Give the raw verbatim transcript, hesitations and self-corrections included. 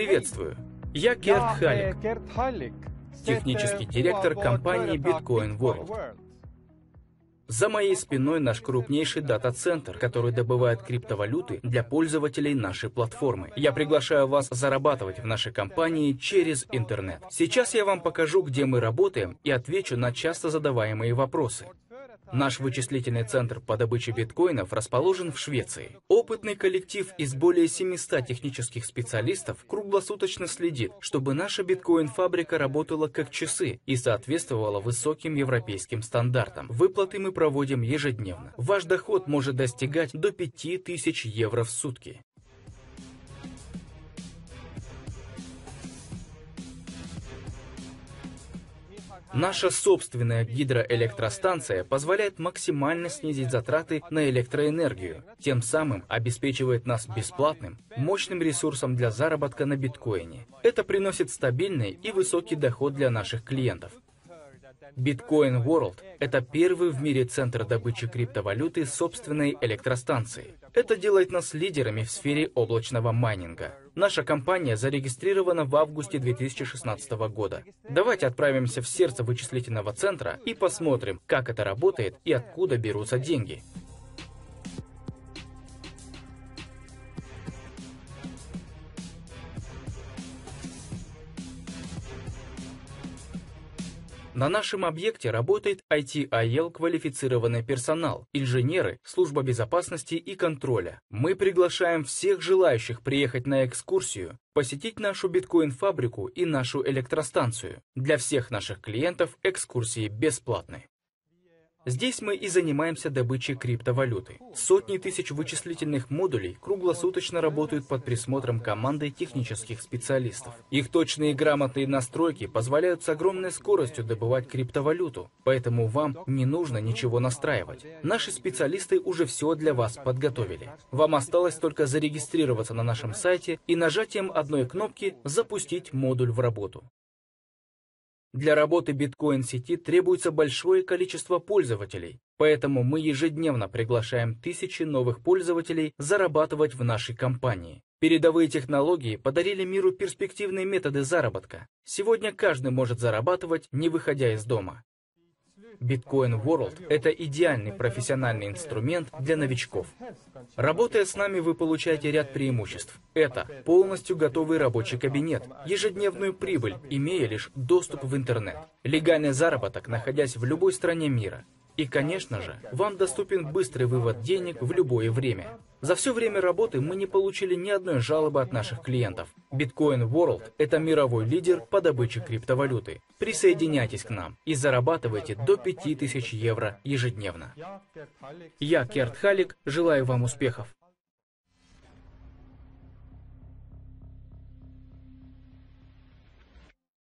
Приветствую! Я Керт Халлик, технический директор компании Bitcoin World. За моей спиной наш крупнейший дата-центр, который добывает криптовалюты для пользователей нашей платформы. Я приглашаю вас зарабатывать в нашей компании через интернет. Сейчас я вам покажу, где мы работаем, и отвечу на часто задаваемые вопросы. Наш вычислительный центр по добыче биткоинов расположен в Швеции. Опытный коллектив из более семисот технических специалистов круглосуточно следит, чтобы наша биткоин-фабрика работала как часы и соответствовала высоким европейским стандартам. Выплаты мы проводим ежедневно. Ваш доход может достигать до пяти тысяч евро в сутки. Наша собственная гидроэлектростанция позволяет максимально снизить затраты на электроэнергию, тем самым обеспечивает нас бесплатным, мощным ресурсом для заработка на биткоине. Это приносит стабильный и высокий доход для наших клиентов. Bitcoin World – это первый в мире центр добычи криптовалюты с собственной электростанцией. Это делает нас лидерами в сфере облачного майнинга. Наша компания зарегистрирована в августе две тысячи шестнадцатого года. Давайте отправимся в сердце вычислительного центра и посмотрим, как это работает и откуда берутся деньги. На нашем объекте работает ай ти ай эл квалифицированный персонал, инженеры, служба безопасности и контроля. Мы приглашаем всех желающих приехать на экскурсию, посетить нашу биткоин-фабрику и нашу электростанцию. Для всех наших клиентов экскурсии бесплатны. Здесь мы и занимаемся добычей криптовалюты. Сотни тысяч вычислительных модулей круглосуточно работают под присмотром команды технических специалистов. Их точные и грамотные настройки позволяют с огромной скоростью добывать криптовалюту, поэтому вам не нужно ничего настраивать. Наши специалисты уже все для вас подготовили. Вам осталось только зарегистрироваться на нашем сайте и нажатием одной кнопки запустить модуль в работу. Для работы биткоин-сети требуется большое количество пользователей, поэтому мы ежедневно приглашаем тысячи новых пользователей зарабатывать в нашей компании. Передовые технологии подарили миру перспективные методы заработка. Сегодня каждый может зарабатывать, не выходя из дома. Bitcoin World – это идеальный профессиональный инструмент для новичков. Работая с нами, вы получаете ряд преимуществ. Это полностью готовый рабочий кабинет, ежедневную прибыль, имея лишь доступ в интернет, легальный заработок, находясь в любой стране мира. И, конечно же, вам доступен быстрый вывод денег в любое время. За все время работы мы не получили ни одной жалобы от наших клиентов. Bitcoin World – это мировой лидер по добыче криптовалюты. Присоединяйтесь к нам и зарабатывайте до пяти тысяч евро ежедневно. Я, Керт Халлик, желаю вам успехов.